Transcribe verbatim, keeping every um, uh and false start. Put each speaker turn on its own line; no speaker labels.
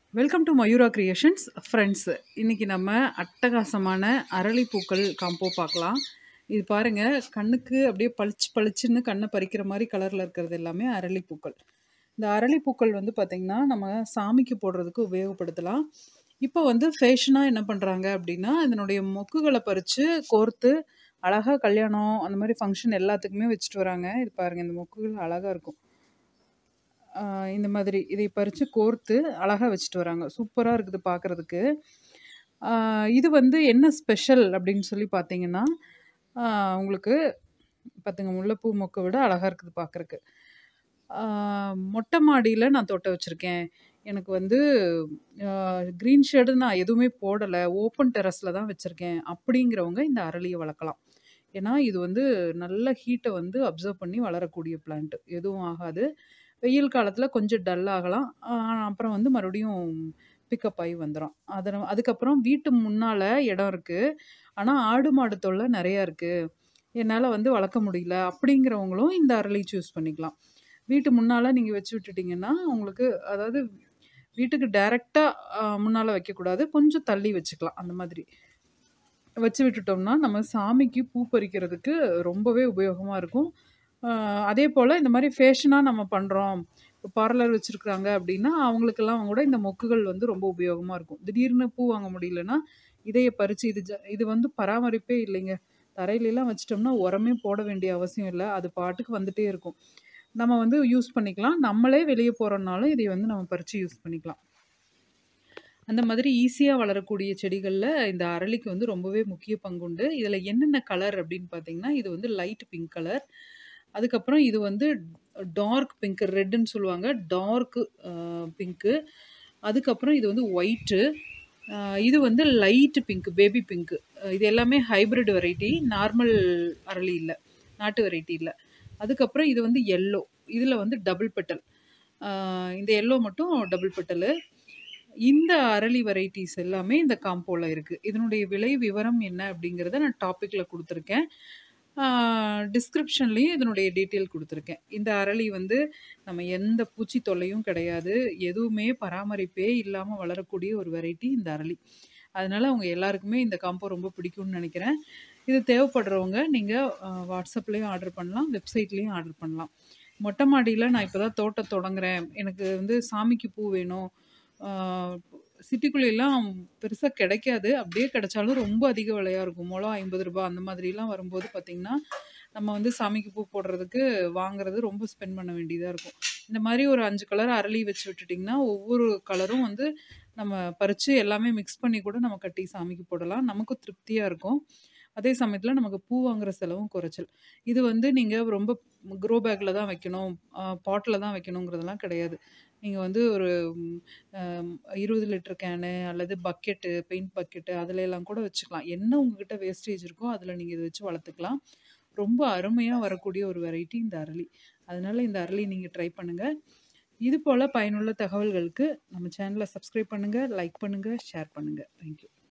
Welcome to Mayura creations friends. இன்றைக்கி நம்ம அட்டகாசமான அரளிப்பூக்கள் காம்போ பார்க்கலாம். இது பாருங்கள், கண்ணுக்கு அப்படியே பளிச்சு பளிச்சுன்னு கண்ணை பறிக்கிற மாதிரி கலரில் இருக்கிறது எல்லாமே அரளிப்பூக்கள். இந்த அரளிப்பூக்கள் வந்து பார்த்திங்கன்னா நம்ம சாமிக்கு போடுறதுக்கு உபயோகப்படுத்தலாம். இப்போ வந்து ஃபேஷனாக என்ன பண்ணுறாங்க அப்படின்னா, இதனுடைய மொக்குகளை பறித்து கோர்த்து அழகாக கல்யாணம் அந்த மாதிரி ஃபங்க்ஷன் எல்லாத்துக்குமே வச்சுட்டு வராங்க. இது பாருங்கள், இந்த மொக்குகள் அழகாக இருக்கும். இந்த மாதிரி இதை பறித்து கோர்த்து அழகாக வச்சுட்டு வராங்க. சூப்பராக இருக்குது பார்க்குறதுக்கு. இது வந்து என்ன ஸ்பெஷல் அப்படின்னு சொல்லி பார்த்தீங்கன்னா, உங்களுக்கு பார்த்துங்க, முல்லைப்பூ மொக்கை விட அழகாக இருக்குது பார்க்குறக்கு. மொட்டை மாடியில் நான் தோட்டம் வச்சுருக்கேன். எனக்கு வந்து க்ரீன் ஷேடு நான் எதுவுமே போடலை, ஓப்பன் டெரஸில் தான் வச்சுருக்கேன் அப்படிங்கிறவங்க இந்த அரளியை வளர்க்கலாம். ஏன்னா இது வந்து நல்ல ஹீட்டை வந்து அப்சர்வ் பண்ணி வளரக்கூடிய பிளான்ட். எதுவும் ஆகாது. வெயில் காலத்தில் கொஞ்சம் டல் ஆகலாம், அப்புறம் வந்து மறுபடியும் பிக்கப் ஆகி வந்துடும். அதில் அதுக்கப்புறம் வீட்டு முன்னால் இடம் இருக்குது, ஆனால் ஆடு மாடு தொல்லை நிறையா இருக்குது, என்னால் வந்து வளர்க்க முடியல அப்படிங்கிறவங்களும் இந்த அரளி சூஸ் பண்ணிக்கலாம். வீட்டு முன்னால் நீங்கள் வச்சு விட்டுட்டிங்கன்னா உங்களுக்கு, அதாவது வீட்டுக்கு டைரெக்டாக முன்னால் வைக்கக்கூடாது, கொஞ்சம் தள்ளி வச்சுக்கலாம். அந்த மாதிரி வச்சு விட்டுட்டோம்னா நம்ம சாமிக்கு பூ பறிக்கிறதுக்கு ரொம்பவே உபயோகமாக இருக்கும். அதே போல் இந்த மாதிரி ஃபேஷனாக நம்ம பண்ணுறோம், இப்போ பார்லர் வச்சுருக்குறாங்க அப்படின்னா அவங்களுக்கெல்லாம் கூட இந்த மொக்குகள் வந்து ரொம்ப உபயோகமாக இருக்கும். திடீர்னு பூ வாங்க முடியலன்னா இதையை பறித்து, இது ஜ இது வந்து பராமரிப்பே இல்லைங்க. தரையிலலாம் வச்சிட்டோம்னா உரமே போட வேண்டிய அவசியம் இல்லை, அது பாட்டுக்கு வந்துகிட்டே இருக்கும். நம்ம வந்து யூஸ் பண்ணிக்கலாம். நம்மளே வெளியே போகிறோன்னாலும் இதை வந்து நம்ம பறித்து யூஸ் பண்ணிக்கலாம். அந்த மாதிரி ஈஸியாக வளரக்கூடிய செடிகளில் இந்த அரளிக்கு வந்து ரொம்பவே முக்கிய பங்குண்டு. இதில் என்னென்ன கலர் அப்படின்னு பார்த்தீங்கன்னா, இது வந்து லைட் பிங்க் கலர், அதுக்கப்புறம் இது வந்து டார்க் பிங்க், ரெட்டுன்னு சொல்லுவாங்க, டார்க்கு பிங்க்கு, அதுக்கப்புறம் இது வந்து ஒயிட்டு, இது வந்து லைட்டு பிங்க், பேபி பிங்க்கு. இது எல்லாமே ஹைப்ரிட் வெரைட்டி, நார்மல் அரளி இல்லை, நாட்டு வெரைட்டி இல்லை. அதுக்கப்புறம் இது வந்து எல்லோ, இதில் வந்து டபுள் பெட்டல், இந்த எல்லோ மட்டும் டபுள் பெட்டலு. இந்த அரளி வெரைட்டிஸ் எல்லாமே இந்த காம்போவில் இருக்குது. இதனுடைய விலை விவரம் என்ன அப்படிங்கிறத நான் டாப்பிக்கில் கொடுத்துருக்கேன், டிஸ்கிரிப்ஷன்லேயும் இதனுடைய டீட்டெயில் கொடுத்துருக்கேன். இந்த அரளி வந்து நம்ம எந்த பூச்சி தொல்லையும் கிடையாது, எதுவுமே பராமரிப்பே இல்லாமல் வளரக்கூடிய ஒரு வெரைட்டி இந்த அரளி. அதனால் அவங்க எல்லாருக்குமே இந்த காம்போ ரொம்ப பிடிக்கும்னு நினைக்கிறேன். இது தேவைப்படுறவங்க நீங்கள் வாட்ஸ்அப்லேயும் ஆர்டர் பண்ணலாம், வெப்சைட்லேயும் ஆர்டர் பண்ணலாம். மொட்டை மாடியில் நான் இப்போ தான் தோட்டம் தொடங்குறேன், எனக்கு வந்து சாமிக்கு பூ வேணும், சிட்டிக்குள்ளெல்லாம் பெருசாக கிடைக்காது, அப்படியே கிடைச்சாலும் ரொம்ப அதிக விலையாக இருக்கும், முழம் ஐம்பது ரூபா அந்த மாதிரிலாம் வரும்போது பார்த்திங்கன்னா நம்ம வந்து சாமிக்கு பூ போடுறதுக்கு வாங்குறது ரொம்ப ஸ்பெண்ட் பண்ண வேண்டியதாக இருக்கும். இந்த மாதிரி ஒரு அஞ்சு கலர் அரளி வச்சு விட்டுட்டிங்கன்னா ஒவ்வொரு கலரும் வந்து நம்ம பறித்து எல்லாமே மிக்ஸ் பண்ணி கூட நம்ம கட்டி சாமிக்கு போடலாம், நமக்கும் திருப்தியாக இருக்கும். அதே சமயத்தில் நமக்கு பூ வாங்குகிற செலவும் குறைச்சல். இது வந்து நீங்கள் ரொம்ப க்ரோ பேக்கில் தான் வைக்கணும், பாட்டில் தான் வைக்கணுங்கிறதெல்லாம் கிடையாது. நீங்கள் வந்து ஒரு இருபது லிட்டர் கேனு அல்லது பக்கெட்டு, பெயிண்ட் பக்கெட்டு அதில் எல்லாம் கூட வச்சுக்கலாம். என்ன உங்ககிட்ட வேஸ்டேஜ் இருக்கோ அதில் நீங்கள் இதை வச்சு வளர்த்துக்கலாம். ரொம்ப அருமையாக வரக்கூடிய ஒரு வெரைட்டி இந்த அரளி. அதனால் இந்த அரளி நீங்கள் ட்ரை பண்ணுங்கள். இது போல் பயனுள்ள தகவல்களுக்கு நம்ம சேனலை சப்ஸ்கிரைப் பண்ணுங்கள், லைக் பண்ணுங்கள், ஷேர் பண்ணுங்கள். தேங்க்யூ.